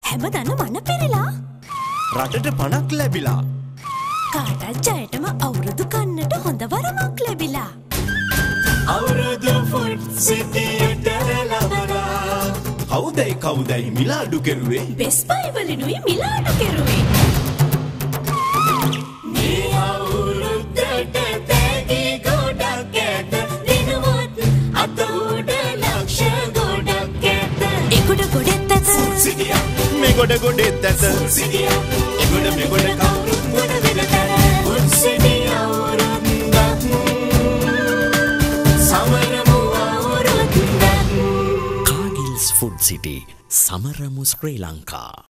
හැමදාම මන පෙරලා රටට පණක් ලැබිලා කාටත් ජයටම අවුරුදු කන්නට හොඳ වරමක් ලැබිලා අවුරුදු ෆුඩ් සිටියට ලබලා කවුදයි මිලාඩු කෙරුවේ බෙස් බයි වලිනුයි මිලාඩු කෙරුවේ මේ අවුරුද්දට තෑගි ගොඩක් ඇත දිනුවොත් අත උඩ ලක්ෂ ගොඩක් ඇත එගොඩ ගොඩෙත් ඇත සිටියා මේ ගොඩෙත් ඇත සිටියා එගොඩ මේ ගොඩ කවුරුත් ගොඩ වෙනතර ෆුඩ් සිටි අවුරුද්දක් සමරමු අවුරුද්දක් කාගිල්ස් ෆුඩ් සිටි සමරමු ශ්‍රී ලංකා